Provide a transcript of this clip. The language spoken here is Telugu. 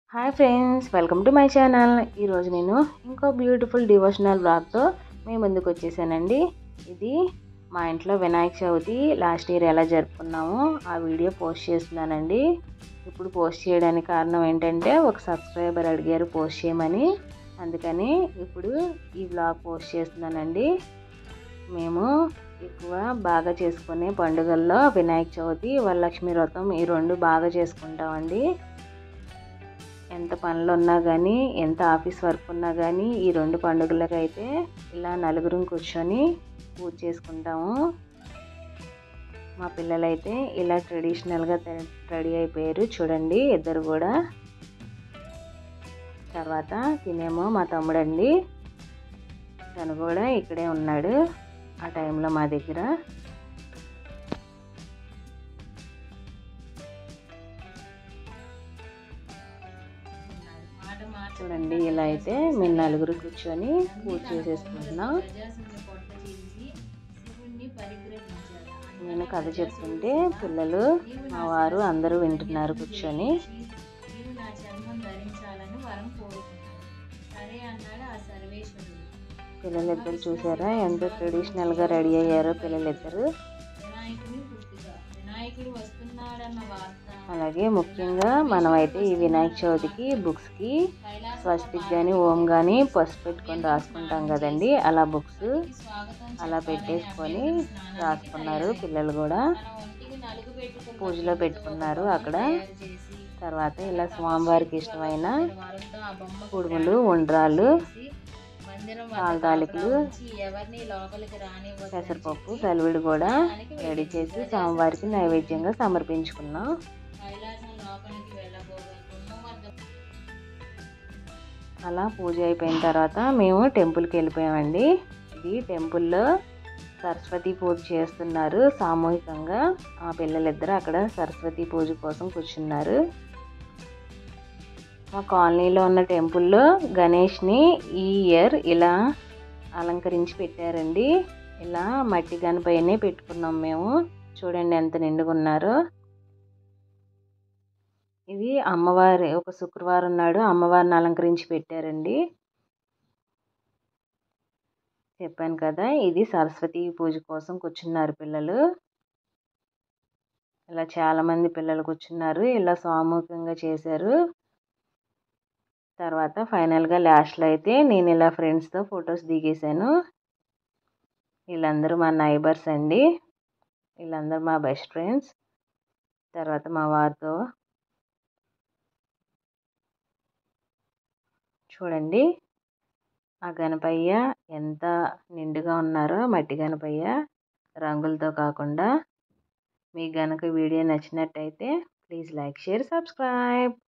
Hi friends, welcome to my channel. ఈరోజు నేను ఇంకో బ్యూటిఫుల్ డివోషనల్ బ్లాగ్తో మీ ముందుకు వచ్చేసానండి. ఇది మా ఇంట్లో వినాయక చవితి లాస్ట్ ఇయర్ ఎలా జరుపుకున్నామో ఆ వీడియో పోస్ట్ చేస్తున్నానండి. ఇప్పుడు పోస్ట్ చేయడానికి కారణం ఏంటంటే ఒక సబ్స్క్రైబర్ అడిగారు పోస్ట్ చేయమని, అందుకని ఇప్పుడు ఈ బ్లాగ్ పోస్ట్ చేస్తున్నానండి. మేము ఎక్కువ బాగా చేసుకునే పండుగల్లో వినాయక చవితి, వరలక్ష్మి వ్రతం ఈ రెండు బాగా చేసుకుంటామండి. ఎంత పనులు ఉన్నా కానీ, ఎంత ఆఫీస్ వర్క్ ఉన్నా కానీ ఈ రెండు పండుగలకైతే ఇలా నలుగురం కూర్చొని పూజ చేసుకుంటాము. మా పిల్లలైతే ఇలా ట్రెడిషనల్గా రెడీ అయిపోయారు చూడండి, ఇద్దరు కూడా. తర్వాత తినేమో మా తమ్ముడండి, తను కూడా ఇక్కడే ఉన్నాడు ఆ టైంలో మా దగ్గర. చూడండి, ఇలా అయితే మేము నలుగురు కూర్చొని పూజ చేసేసుకుంటున్నాం. నేను కథ చెప్తుంటే పిల్లలు, మా వారు అందరూ వింటున్నారు కూర్చొని. పిల్లలిద్దరు చూసారా ఎంత ట్రెడిషనల్గా రెడీ అయ్యారో పిల్లలిద్దరు. అలాగే ముఖ్యంగా మనమైతే ఈ వినాయక చవితికి బుక్స్కి స్వస్తిక్ కానీ ఓం కానీ పసుపు పెట్టుకొని రాసుకుంటాం కదండి, అలా బుక్స్ అలా పెట్టేసుకొని రాసుకున్నారు పిల్లలు కూడా. పూజలో పెట్టుకున్నారు అక్కడ. తర్వాత ఇలా స్వామివారికి ఇష్టమైన కుడుములు, ఉండ్రాళ్ళు, తాలికలు, పెసరపప్పు, సలివిడి కూడా రెడీ చేసి స్వామివారికి నైవేద్యంగా సమర్పించుకున్నాం. అలా పూజ అయిపోయిన తర్వాత మేము టెంపుల్కి వెళ్ళిపోయామండి. ఇది టెంపుల్లో సరస్వతి పూజ చేస్తున్నారు సామూహికంగా. ఆ పిల్లలిద్దరూ అక్కడ సరస్వతి పూజ కోసం కూర్చున్నారు. మా కాలనీలో ఉన్న టెంపుల్లో గణేష్ని ఈ ఇయర్ ఇలా అలంకరించి పెట్టారండి. ఇలా మట్టి గణపైనే పెట్టుకున్నాం మేము. చూడండి ఎంత నిండుగా ఉన్నారో. ఇది అమ్మవారి, ఒక శుక్రవారం నాడు అమ్మవారిని అలంకరించి పెట్టారండి. చెప్పాను కదా, ఇది సరస్వతి పూజ కోసం కూర్చున్నారు పిల్లలు. ఇలా చాలామంది పిల్లలు కూర్చున్నారు, ఇలా సామూహికంగా చేశారు. తర్వాత ఫైనల్గా లాస్ట్లో అయితే నేను ఇలా ఫ్రెండ్స్తో ఫొటోస్ దిగేశాను. వీళ్ళందరూ మా నైబర్స్ అండి, వీళ్ళందరూ మా బెస్ట్ ఫ్రెండ్స్. తర్వాత మా వారితో చూడండి ఆ గణపయ్య ఎంత నిండుగా ఉన్నారో, మట్టి గణపయ్య రంగులతో కాకుండా. మీకు గనక వీడియో నచ్చినట్టయితే ప్లీజ్ లైక్, షేర్, సబ్స్క్రైబ్.